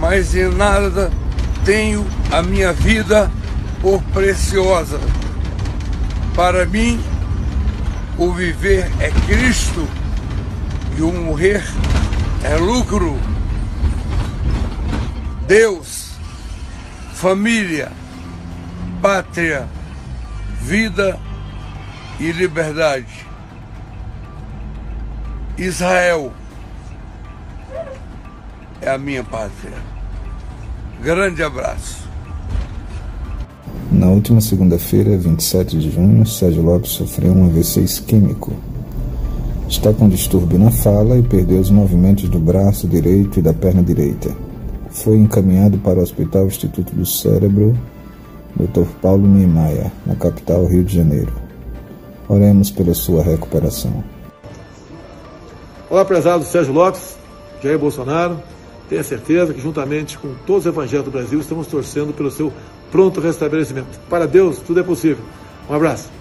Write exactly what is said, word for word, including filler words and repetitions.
mas em nada tenho a minha vida por preciosa. Para mim, o viver é Cristo e o morrer é lucro. Deus, família, pátria, vida e liberdade. Israel é a minha pátria. Grande abraço. Na última segunda-feira, vinte e sete de junho, Sérgio Lopes sofreu um A V C isquêmico. Está com distúrbio na fala e perdeu os movimentos do braço direito e da perna direita. Foi encaminhado para o Hospital Instituto do Cérebro, doutor Paulo Niemeyer, na capital Rio de Janeiro. Oremos pela sua recuperação. Olá, prezado Sérgio Lopes, Jair Bolsonaro. Tenha certeza que, juntamente com todos os evangélicos do Brasil, estamos torcendo pelo seu pronto restabelecimento. Para Deus, tudo é possível. Um abraço.